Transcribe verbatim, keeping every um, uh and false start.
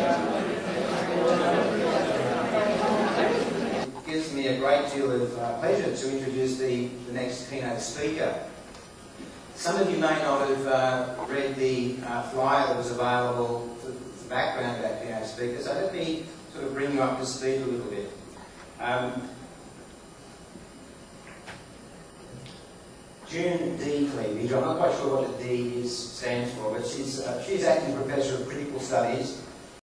It gives me a great deal of uh, pleasure to introduce the, the next keynote speaker. Some of you may not have uh, read the uh, flyer that was available for the background of that keynote speaker, so let me sort of bring you up to speed a little bit. Um, June D. Cleavage, I'm not quite sure what the D is, stands for, but she's, uh, she's acting professor of critical studies